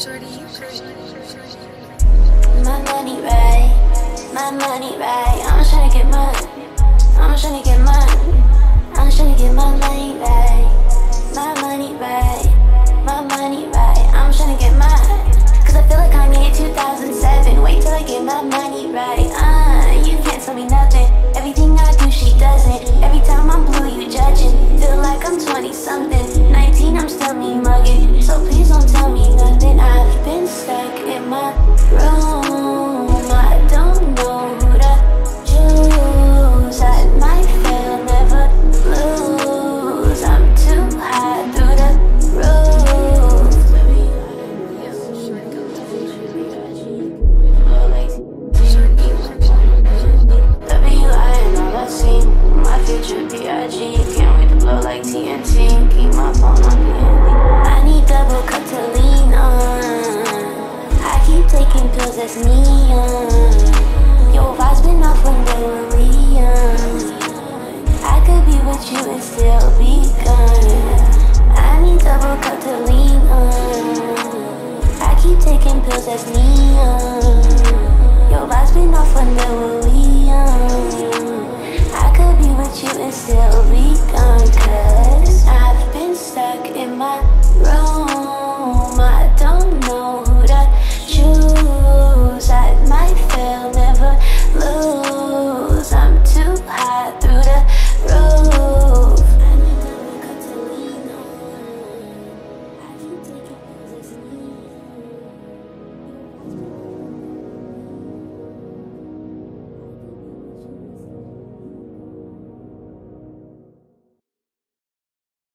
My money right, my money right. I'm tryna get mine, I'm tryna get mine, I'm tryna get my money right. My money right, my money right. I'm tryna get mine, cause I feel like I need 2007. Wait till I get my money right. You can't tell me nothing. Everything I do, she doesn't. Every time I'm blue, you judging. Feel like I'm 20-something. 19, I'm still me mugging. So please don't tell me nothing. I've been stuck in my room. I don't know who to choose. I might fail, never lose. I'm too high through the roof. W.I.N. all I see. My future B.I.G. Can't wait to blow like TNT. Keep my phone on me. I need double cup to lean on. I keep taking pills, that's me.